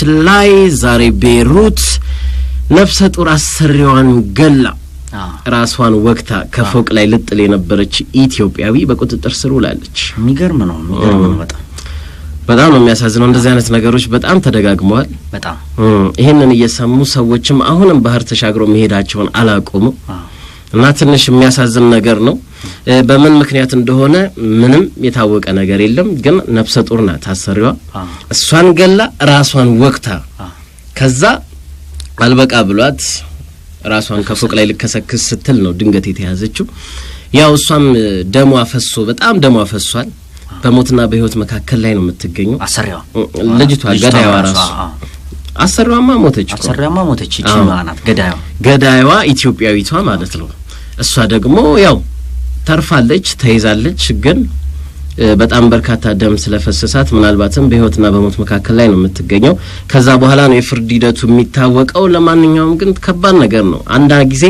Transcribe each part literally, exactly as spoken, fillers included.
በነገራችን ላይ ዛሬ ቤሩት ነፍሰ ጡር አሰሪዋን ገላ ራስዋን ወቅታ ከፎቅ ላይ ልጥል የነበረች ኢትዮጵያዊ በቁጥጥር ስር ውላለች የሚገርም ነው የሚገርም ነው በጣም በጣም ነው የሚያሳዝነው እንደዚህ አይነት ነገሮች በጣም ተደጋግመዋል በጣም ይሄንን እየሰሙ ሰዎችም አሁንም ባህር ተሻግሮ መሄዳቸውን አላቆሙ እና ትንሽ የሚያሳዝን ነገር ነው በምን ምክንያት እንደሆነ ምንም የታወቀ ነገር የለም ግን ነፍሰ ጡር ናት አሰሪዋ እሷን ገላ ራስዋን ወቅታ ከዛ አልበቃ ብሏት ራስዋን ከፎቅ ላይ ልከሰክስ ስትል ነው ድንገት የተያዘችው ያው እሷም ደሟ ፈሶ በጣም ደሟ ፈሷል በሞትና በህይወት መካከል ላይ ነው የምትገኘው አሰሪዋ ልጅቷ ገዳይዋ ራስ አሰሪዋማ ሞተች አሰሪዋማ ሞተች እቺ ማናት ገዳይዋ ገዳይዋ ኢትዮጵያዊቷ ማለት ነው እሷ ደግሞ ያው ተርፋለች ተይዛለች ግን በጣም በርካታ ደም ስለፈሰሳት ምናልባትም በህይወትና በሞት መካከል ላይ ነው የምትገኘው ከዛ በኋላ ነው የፍርድ ሂደቱ የሚታወቀው ለማንኛውም ግን ከባድ ነገር ነው አንዳ ጊዜ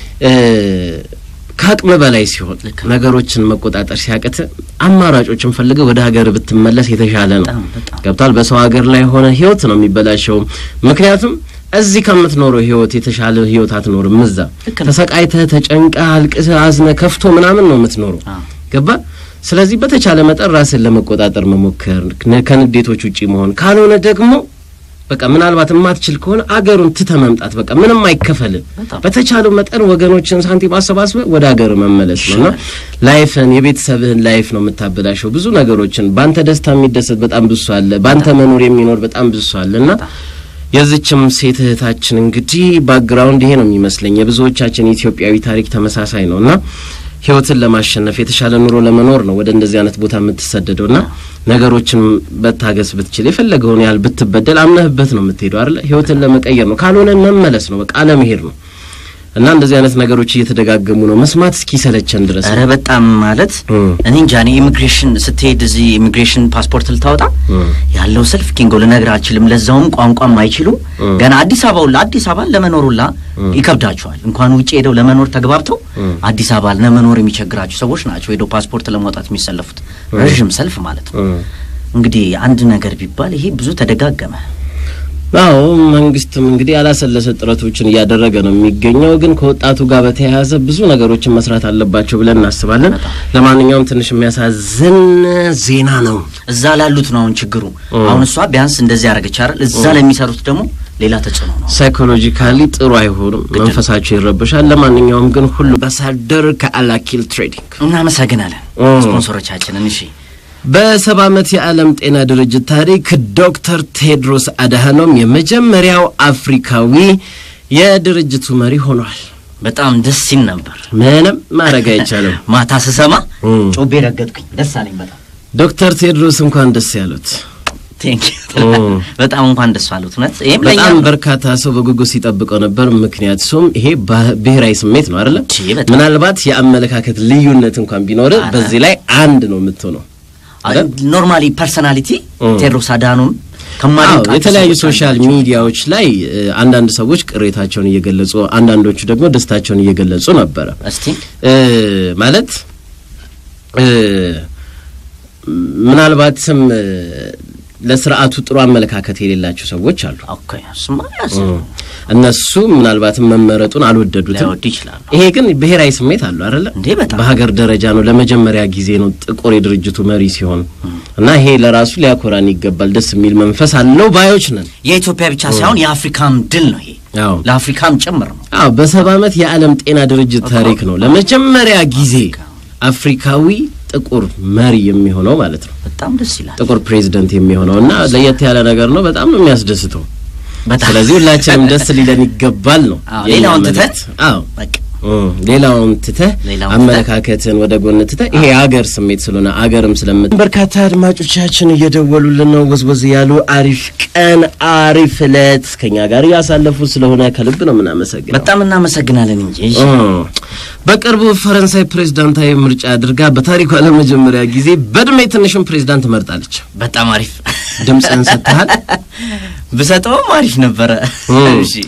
ካቅም በላይ ሲሆን ነገሮችን መቆጣጠር ሲያቀት አማራጮችን ፈልገ ወደ ሀገር ብትመለስ የተሻለ ነው ገብታል በሰው ሀገር ላይ ሆነ ህይወት ነው የሚበላሸው ምክንያቱም እዚህ ከምትኖረው ህይወት የተሻለ ህይወት አትኖርም እዛ ተሰቃይተ ተጨንቃ አልቅሰ አዝነ ከፍቶ ምናምን ነው የምትኖረው ገባ ስለዚህ በተቻለ መጠን ራስን ለመቆጣጠር መሞከር ከንዴቶች ውጪ መሆን ካልሆነ ደግሞ በቃ ምናልባት ማትችል ከሆነ አገሩን ተተመምጣት በቃ ምንም አይከፈል በተቻለው መጠን ወገኖችን ሳንቲም አሰባስበ ወደ ሀገር መመለስ ነውና ላይፍን የቤተሰብህን ላይፍ ነው የምታበላሸው ብዙ ነገሮችን ባንተ ደስታ የሚደሰት በጣም ብዙ አለ ባንተ መኖር የሚኖር በጣም ብዙ አለና የዚችም ሴት እህታችን እንግዲህ ባክግራውንድ ይሄ ነው የሚመስለኝ የብዙዎቻችን ኢትዮጵያዊ ታሪክ ተመሳሳይ ነውና ህይወትን ለማሸነፍ የተሻለ ኑሮ ለመኖር ነው ወደ እንደዚህ አይነት ቦታ የምትሰደደውና ነገሮችን በታገስ ብትችል የፈለገውን ያህል ብትበደል አምነህበት ነው የምትሄደው አይደል ህይወትን ለመቀየር ነው ካልሆነ መመለስ ነው በቃ አለመሄድ ነው እና እንደዚህ አይነት ነገሮች እየተደጋገሙ ነው መስማት እስኪሰለቸን ድረስ አረ በጣም ማለት እኔ እንጃኔ ኢሚግሬሽን ስትሄድ እዚ ኢሚግሬሽን ፓስፖርት ልታወጣ ያለው ሰልፍ ኪንጎ ለነግራችልም ለዛውም ቋንቋም አይችሉ ገና አዲስ አበባው ለአዲስ አበባ ለመኖሩላ ይከብዳቸዋል እንኳን ውጪ ሄደው ለመኖር ተግባብተው አዲስ አበባ ለመኖር የሚቸግራቸው ሰዎች ናቸው ሄደው ፓስፖርት ለማውጣት የሚሰለፉት ረጅም ሰልፍ ማለት ነው እንግዲህ አንድ ነገር ቢባል ይሄ ብዙ ተደጋገመ አዎ መንግስትም እንግዲህ አላሰለሰ ጥረቶችን ያደረገ ነው የሚገኘው ግን ከወጣቱ ጋር በተያያዘ ብዙ ነገሮችን መስራት አለባቸው ብለን እናስባለን ለማንኛውም ትንሽ የሚያሳዝን ዜና ነው እዛ ላሉት ነው አሁን ችግሩ አሁን እሷ ቢያንስ እንደዚህ ያረጋች አይደል እዛ ለሚሰሩት ደግሞ ሌላ ተጽዕኖ ነው ሳይኮሎጂካሊ ጥሩ አይሆንም መንፈሳቸው ይረበሻል ለማንኛውም ግን ሁሉ በሳደር ከአላኪል ትሬዲንግ እናመሰግናለን ስፖንሰሮቻችንን እሺ በሰባ ዓመት የዓለም ጤና ድርጅት ታሪክ ዶክተር ቴድሮስ አድሃኖም የመጀመሪያው አፍሪካዊ የድርጅቱ መሪ ሆኗል በጣም ደስ ይል ነበር ምንም ማረጋ ይቻላል ማታ ሰሰማ ጮቤ ረገጥኩኝ ደስ አለኝ በጣም ዶክተር ቴድሮስ እንኳን ደስ ያሉት ቴንክ ዩ በጣም እንኳን ደስ አሉት ነት ይሄም ለኛ በጣም በርካታ ሰው በጉጉት ሲጠብቀው ነበር ምክንያቱም ይሄ ብሔራዊ ስሜት ነው አይደል ምናልባት የአመለካከት ልዩነት እንኳን ቢኖር በዚህ ላይ አንድ ነው የምትሆነው ኖርማሊ ፐርሰናሊቲ ቴድሮስ አድሃኖም ከማድረግ የተለያዩ ሶሻል ሚዲያዎች ላይ አንዳንድ ሰዎች ቅሬታቸውን እየገለጹ አንዳንዶቹ ደግሞ ደስታቸውን እየገለጹ ነበር እስቲ ማለት ምናልባትም ለስርዓቱ ጥሩ አመለካከት የሌላቸው ሰዎች አሉ ኦኬ ስማያስ እነሱ ምናልባትም መመረጡን አልወደዱትም ይሄ ግን ብሔራዊ ስሜት አለው አይደል በሀገር ደረጃ ነው ለመጀመሪያ ጊዜ ነው ጥቁር የድርጅቱ መሪ ሲሆን እና ይሄ ለራሱ ሊያኮራን ይገባል ደስ የሚል መንፈስ አለው ባዮች ነን የኢትዮጵያ ብቻ ሳይሆን የአፍሪካም ድል ነው ይሄ አዎ ለአፍሪካም ጭምር ነው አዎ በሰባ ዓመት የዓለም ጤና ድርጅት ታሪክ ነው ለመጀመሪያ ጊዜ አፍሪካዊ ጥቁር መሪ የሚሆነው ማለት ነው በጣም ደስ ይላል ጥቁር ፕሬዝዳንት የሚሆነውና ለየት ያለ ነገር ነው በጣም ነው የሚያስደስተው ስለዚህ ሁላችንም ደስ ሊለን ይገባል ነው ሌላውን ተተ አዎ በቃ ሌላውን ተተ አመለካከትን ወደ ጎን ተተ ይሄ ሀገር ስሜት ስለሆነ ሀገርም ስለምት በርካታ አድማጮቻችን እየደወሉልን ነው ወዝወዝ ያሉ አሪፍ ቀን አሪፍ ለት ከኛ ጋር ያሳለፉ ስለሆነ ከልብ ነው ምናመሰግነው በጣም እናመሰግናለን እንጂ በቅርቡ ፈረንሳይ ፕሬዝዳንታዊ ምርጫ አድርጋ በታሪኳ ለመጀመሪያ ጊዜ በእድሜ ትንሽም ፕሬዝዳንት መርጣለች በጣም አሪፍ ድምጽን ሰጥተሃል በሰጠው አሪፍ ነበር እሺ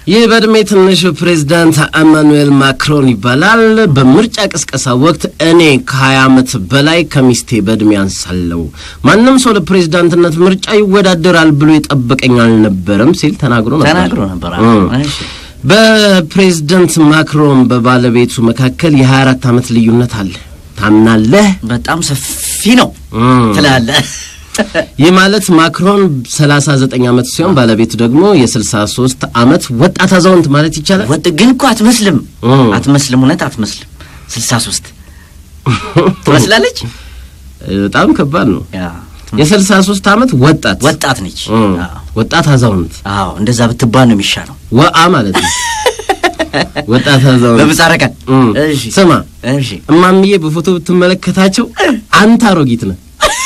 የበድሜ ትንሹ ፕሬዝዳንት ኢማኑኤል ማክሮን ይባላል በምርጫ ቅስቀሳ ወቅት እኔ ከ20 ዓመት በላይ ከሚስቴ በድሜ አንሳለው ማንንም ሰው ለፕሬዝዳንትነት ምርጫ ይወዳደራል ብሎ ይጠብቀኝ አልነበረም ሲል ተናግሮ ነበር ተናግሮ ነበር እሺ በፕሬዝዳንት ማክሮን በባለቤቱ መካከል የ24 ዓመት ልዩነት አለ ታምናለህ በጣም ሰፊ ነው ትላለህ የማለት ማክሮን ሰላሳ ዘጠኝ ዓመት ሲሆን ባለቤቱ ደግሞ የ63 ዓመት ወጣት አዛውንት ማለት ይቻላል ወጥ ግን እኮ አትመስልም አትመስልም እውነት አትመስልም ስልሳ ሶስት ትመስላለች በጣም ከባድ ነው ያ የ63 ዓመት ወጣት ወጣት ነች ወጣት አዛውንት አዎ እንደዛ ብትባል ነው የሚሻለው ወአ ማለት ነው ወጣት አዛውንት በመጻረቀ እሺ ስማ እሺ እማምዬ በፎቶ ብትመለከታቸው አንተ አሮጊት ነህ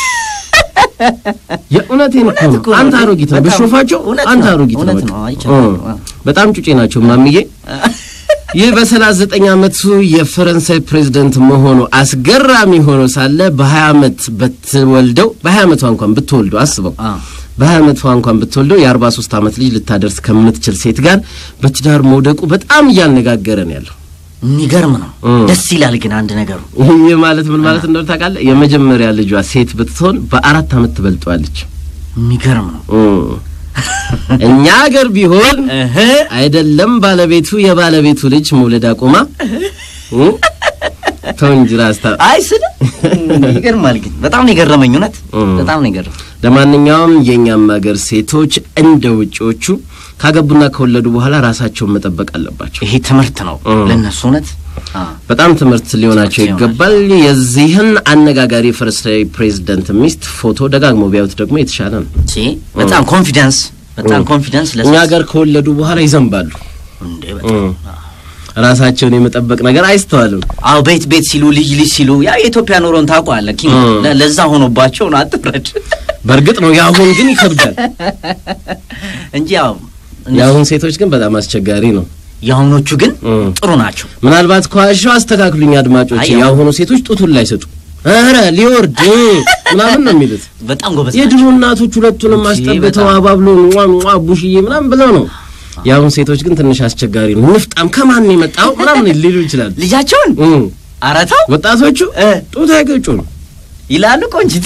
የኡነቴን እኮ አንተ አሮጊት ነህ በሾፋቸው አንተ አሮጊት ነህ በጣም ጩጬ ናቸው እማምዬ ይህ በ39 ዓመቱ የፈረንሳይ ፕሬዝዳንት መሆኑ አስገራሚ ሆኖ ሳለ በ20 ዓመት በትወልደው በ20 ዓመቷ እንኳን ብትወልደው አስበው በ20 ዓመቷ እንኳን ብትወልደው የ43 ዓመት ልጅ ልታደርስ ከምትችል ሴት ጋር በትዳር መውደቁ በጣም እያነጋገረ ነው ያለው የሚገርም ነው ደስ ይላል ግን አንድ ነገሩ ይሄ ማለት ምን ማለት እንደሆነ ታውቃለህ የመጀመሪያ ልጇ ሴት ብትሆን በአራት ዓመት ትበልጧለች የሚገርም ነው እኛ ሀገር ቢሆን አይደለም ባለቤቱ የባለቤቱ ልጅ መውለድ አቆማ ተንጅራስታ አይስለ ይገርማል ግን በጣም ነው የገረመኝ እውነት በጣም ነው የገረመኝ ለማንኛውም የኛም ሀገር ሴቶች እንደ ውጪዎቹ ካገቡና ከወለዱ በኋላ ራሳቸውን መጠበቅ አለባቸው ይሄ ትምህርት ነው ለነሱ እውነት በጣም ትምህርት ሊሆናቸው ይገባል የዚህን አነጋጋሪ ፈረንሳይ ፕሬዝዳንት ሚስት ፎቶ ደጋግሞ ቢያዩት ደግሞ የተሻለ ነው እሺ በጣም ኮንፊደንስ በጣም ኮንፊደንስ ለኛ ሀገር ከወለዱ በኋላ ይዘንባሉ እንዴ በጣም ራሳቸውን የመጠበቅ ነገር አይስተዋልም አው ቤት ቤት ሲሉ ልጅ ልጅ ሲሉ ያ የኢትዮጵያ ኑሮን ታቋለ ኪን ለዛ ሆኖባቸው ነው አጥፍረድ በርግጥ ነው ያሁን ግን ይከብዳል እንጂ ያው ያሁን ሴቶች ግን በጣም አስቸጋሪ ነው ያሁኖቹ ግን ጥሩ ናቸው ምናልባት ኳሻው አስተካክሉኝ አድማጮች ያሁኑ ሴቶች ጡቱን ላይ ሰጡ አረ ሊወርድ ምናምን ነው የሚሉት በጣም ጎበዝ የድሮ እናቶች ሁለቱንም አስጠብተው አባብሎ ሟ ቡሽዬ ምናምን ብለው ነው ያሁን ሴቶች ግን ትንሽ አስቸጋሪ ነው ንፍጣም ከማን ነው የመጣው ምናምን ሊሉ ይችላል ልጃቸውን አራታው ወጣቶቹ ጡት አይገጩ ነው ይላሉ ቆንጂት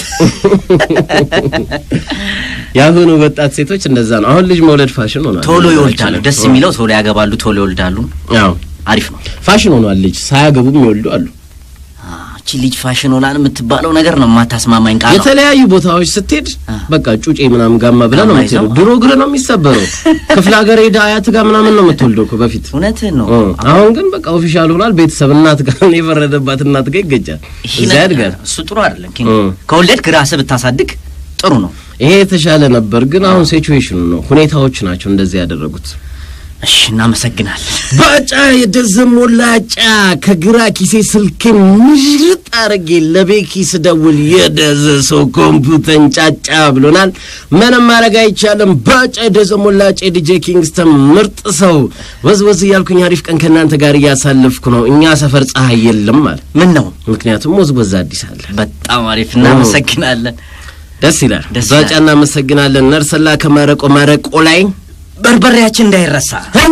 ያሁኑ ወጣት ሴቶች እንደዛ ነው አሁን ልጅ መውለድ ፋሽን ሆኗል ቶሎ ይወልዳሉ ደስ የሚለው ቶሎ ያገባሉ ቶሎ ይወልዳሉ ያው አሪፍ ነው ፋሽን ሆኗል ልጅ ሳያገቡም ይወልዱ አሉ እቺ ልጅ ፋሽን ሆናል የምትባለው ነገር ነው ማታስማማኝ ቃል የተለያዩ ቦታዎች ስትሄድ በቃ ጩጬ ምናምን ጋማ ብለ ነው የምትሄደው ድሮ ግረ ነው የሚሰበረው ክፍለ ሀገር ሄዳ አያት ጋር ምናምን ነው የምትወልደው እኮ በፊት እውነት ነው አሁን ግን በቃ ኦፊሻል ሆኗል ቤተሰብ እናት ጋር ነው የፈረደባት እናት ጋር ይገጫል እዛ ያድጋል እሱ ጥሩ አይደለም ኪን ከወለድክ ራስህ ብታሳድግ ጥሩ ነው ይሄ የተሻለ ነበር ግን አሁን ሲቹዌሽኑ ነው ሁኔታዎች ናቸው እንደዚህ ያደረጉት እሺ እናመሰግናለን ባጫ የደዘሞላጫ ከግራ ኪሴ ስልኬ ምርጥ አርጌ ለቤኪስ ደውል የደዘሰው ኮምፒውተር ጫጫ ብሎናል ምንም ማረጋ አይቻለም ባጫ የደዘሞላጫ ዲጄ ኪንግስተን ምርጥ ሰው ወዝወዝ ያልኩኝ አሪፍ ቀን ከናንተ ጋር ያሳልፍኩ ነው እኛ ሰፈር ፀሐይ የለም ማለት ምን ነው ምክንያቱም ወዝወዝ አዲስ አለ በጣም አሪፍ እናመሰግናለን ደስ ይላል ባጫ እናመሰግናለን ነርሰላ ከማረቆ ማረቆ ላይ በርበሬያችን እንዳይረሳ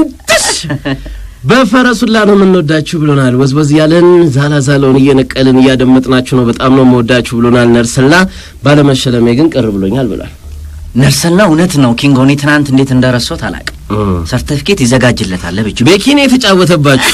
በፈረሱላ ነው የምንወዳችሁ ብሎናል ወዝወዝ ያለን ዛላ ዛላውን እየነቀልን እያደመጥናችሁ ነው በጣም ነው የምወዳችሁ ብሎናል ነርሰላ ባለመሸለሜ ግን ቅር ብሎኛል ብሏል ነርሰላ እውነት ነው ኪንጎኒ ትናንት እንዴት እንደረሰው ታላቅ ሰርቲፊኬት ይዘጋጅለታል ለብቻ ቤኪኔ የተጫወተባችሁ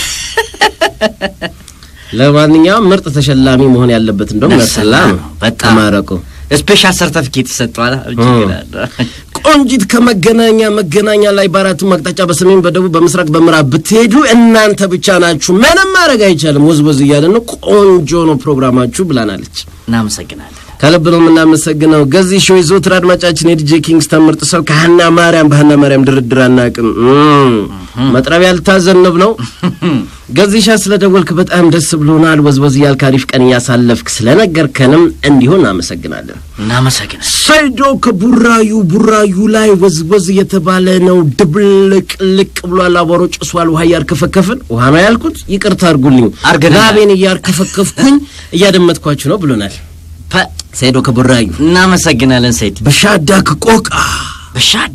ለማንኛውም ምርጥ ተሸላሚ መሆን ያለበት እንደውም ነርሰላ ነው በጣም ማረቆ ስፔሻል ሰርቲፊኬት ተሰጥቷል ቆንጂት ከመገናኛ መገናኛ ላይ ባራቱ መቅጣጫ በሰሜን በደቡብ በመስራቅ በመራብ ብትሄዱ እናንተ ብቻ ናችሁ ምንም ማረጋ አይቻልም ወዝወዝ ይያለ ነው ቆንጆ ነው ፕሮግራማችሁ ብላናለች እናመሰግናለን ከልብ ነው የምናመሰግነው ገዚህ ሾው ይዞት አድማጫችን የዲጄ ኪንግስተን ምርጥ ሰው ከሐና ማርያም በሐና ማርያም ድርድር አናቅም መጥረቢያ ያልታዘነብ ነው ገዚሻ ስለደወልክ በጣም ደስ ብሎናል ወዝወዝ ያልክ አሪፍ ቀን ያሳለፍክ ስለነገርከንም እንዲሁ እናመሰግናለን እናመሰግናለን ሰይዶ ከቡራዩ ቡራዩ ላይ ወዝወዝ የተባለ ነው ድብልቅ ልቅ ብሏል አቧሮ ጭሷል ውሃ ያርከፈከፈን ውሃ ነው ያልኩት ይቅርታ አርጉልኝ ላቤን ያርከፈከፍኩኝ እያደመጥኳችሁ ነው ብሎናል ሰይዶ ከቡራዩ እናመሰግናለን ሰይድ በሻዳ ከቆቃ በሻዳ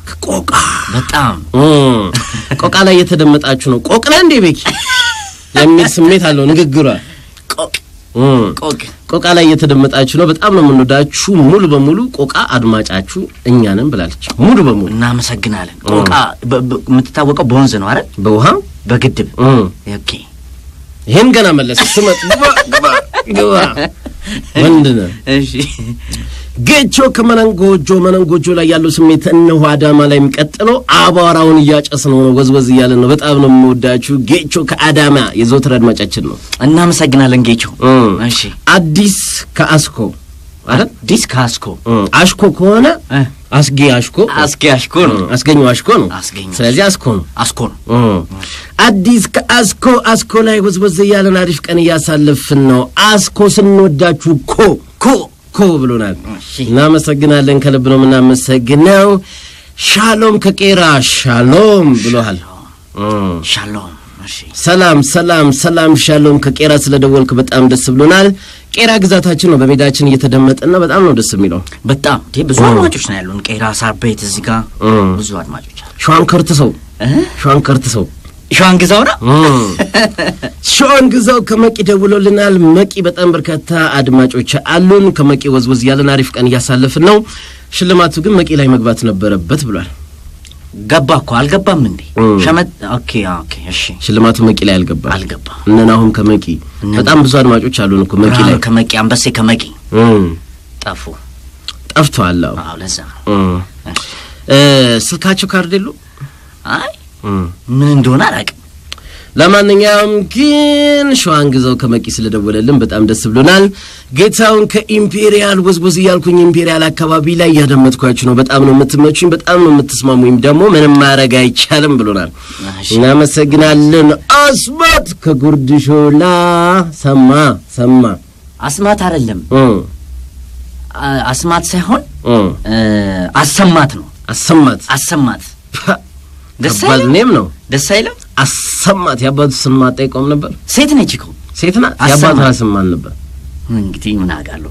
ቆቃ በጣም ቆቃ ላይ የተደመጣችሁ ነው ቆቅ ላይ እንዴ ቤኪ የሚል ስሜት አለው ንግግሯ ቆቅ ቆቅ ቆቃ ላይ የተደመጣችሁ ነው በጣም ነው የምንወዳችሁ ሙሉ በሙሉ ቆቃ አድማጫችሁ እኛንም ብላለች ሙሉ በሙሉ እናመሰግናለን ቆቃ የምትታወቀው በወንዝ ነው አይደል በውሃ በግድብ ኦኬ ይሄን ገና መለስ ስመጥ ግባ ግባ ግባ ወንድነ እሺ ጌቾ ከመነንጎጆ መነንጎጆ ላይ ያለው ስሜት እነሆ አዳማ ላይ የሚቀጥለው አባራውን እያጨስነው ነው ወዝወዝ እያለ ነው በጣም ነው የምወዳችሁ ጌቾ ከአዳማ የዘውትር አድማጫችን ነው እናመሰግናለን ጌቾ እሺ አዲስ ከአስኮ አይደል አዲስ ከአስኮ አሽኮ ከሆነ አስጌ አሽኮ አስጌ አሽኮ ነው አስገኙ አሽኮ ነው ስለዚህ አስኮ ነው አስኮ ነው አዲስ ከአስኮ አስኮ ላይ ወዝወዝ እያለን አሪፍ ቀን እያሳለፍን ነው አስኮ ስንወዳችሁ ኮ ኮ ኮ ብሎናል እናመሰግናለን ከልብ ነው እናመሰግናው ሻሎም ከቄራ ሻሎም ብሎሃል ሻሎም እሺ ሰላም ሰላም ሰላም ሻሎም ከቄራ ስለደወልክ በጣም ደስ ብሎናል ቄራ ግዛታችን ነው በሜዳችን እየተደመጠና በጣም ነው ደስ የሚለው በጣም ብዙ አድማጮች ነው ያሉን ቄራ ሳር ቤት እዚህ ጋር ብዙ አድማጮች አሉ ሻን ከርትሰው ሻን ከርትሰው ሻን ግዛው ነው ሻን ግዛው ከመቂ ደውሎልናል መቂ በጣም በርካታ አድማጮች አሉን ከመቂ ወዝወዝ ያለን አሪፍ ቀን እያሳለፍን ነው ሽልማቱ ግን መቂ ላይ መግባት ነበረበት ብሏል ገባኩ አልገባም እንዴ ሸመት ኦኬ ኦኬ እሺ ሽልማቱ መቂ ላይ አልገባ አልገባ እነናሁም ከመቂ በጣም ብዙ አድማጮች አሉን እኮ መቂ ላይ ከመቂ አንበሴ ከመቂ ጠፉ ጠፍቷል አዎ ለዛ እ ስልካቸው ካርዴሉ አይ ምን እንደሆነ አላውቅም ለማንኛውም ግን ሻን ግዛው ከመቂ ስለደወለልን በጣም ደስ ብሎናል ጌታውን ከኢምፔሪያል ወዝወዝ ያልኩኝ ኢምፔሪያል አካባቢ ላይ ያደመጥኳችሁ ነው በጣም ነው የምትመቹኝ በጣም ነው የምትስማሙኝ ደግሞ ምንም ማረግ አይቻልም ብሎናል እናመሰግናለን አስማት ከጉርድሾላ ሰማ ሰማ አስማት አይደለም አስማት ሳይሆን አሰማት ነው አሰማት አሰማት ደሳይል ኔም ነው ደሳይል አሰማት ያባቱ ስም ማጣይቆም ነበር ሴት ነች እኮ ሴት ናት ያባቱ ስም ማን ነበር እንግዲህ ምን አጋለሁ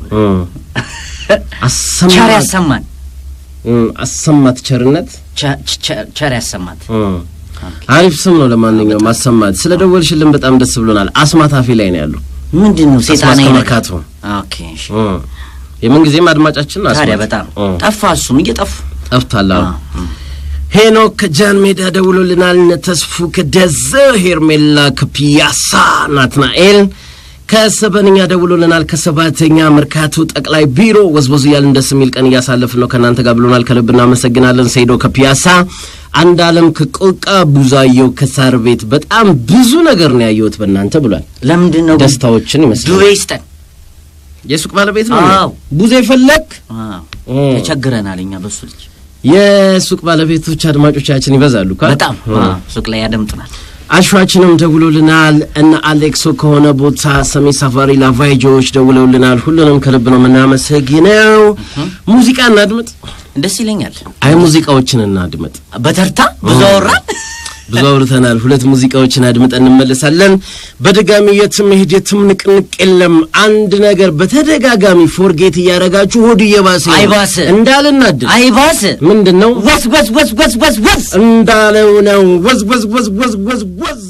አሰማት ቸር ያሰማን አሰማት ቸርነት ቸር ያሰማት አሪፍ ስም ነው ለማንኛውም አሰማት ስለደወልሽልን በጣም ደስ ብሎናል አስማት አፊ ላይ ነው ያለው ምንድነው ሴጣን አይነካቱ ኦኬ እሺ የምን ጊዜም አድማጫችን አስማት ታዲያ በጣም ጠፋ እሱም እየጠፋ ጠፍቷል ሄኖክ ከጃን ሜዳ ደውሎልናል ተስፉ ከደዘ ሄርሜላ ከፒያሳ ናትናኤል ከሰበንኛ ደውሎልናል ከሰባተኛ መርካቶ ጠቅላይ ቢሮ ወዝወዝ ያልን ደስ የሚል ቀን እያሳለፍን ነው ከናንተ ጋር ብሎናል ከልብና መሰግናለን ሰይዶ ከፒያሳ አንድ ዓለም ከቆቃ ቡዛየው ከሳር ቤት በጣም ብዙ ነገር ነው ያየሁት በእናንተ ብሏል ለምንድነው ደስታዎችን ይመስላል ዱዌስተን የሱቅ ባለቤት ነው ቡዜ ፈለክ አዎ ተቸግረናል እኛ በሱ ልጅ የሱቅ ባለቤቶች አድማጮቻችን ይበዛሉ በጣም ሱቅ ላይ ያደምጡናል አሽዋችንም ደውሎልናል እና አሌክሶ ከሆነ ቦታ ሰሚ ሳፋሪ ላቫይጆች ደውሎልናል ሁሉንም ከልብ ነው እናመሰግነው ሙዚቃ እናድምጥ ደስ ይለኛል አይ ሙዚቃዎችን እናድምጥ በተርታ ብዙ አወራ ብዙ አውርተናል ሁለት ሙዚቃዎችን አድምጠን እንመለሳለን በደጋሚ የትም ሄድ የትም ንቅንቅ የለም አንድ ነገር በተደጋጋሚ ፎርጌት ያረጋችሁ ሆድ የባሰ አይባስ እንዳልናድ አይባስ ምንድነው ወስ ወስ ወስ ወስ ወስ እንዳለው ነው ወስ ወስ ወስ ወስ ወስ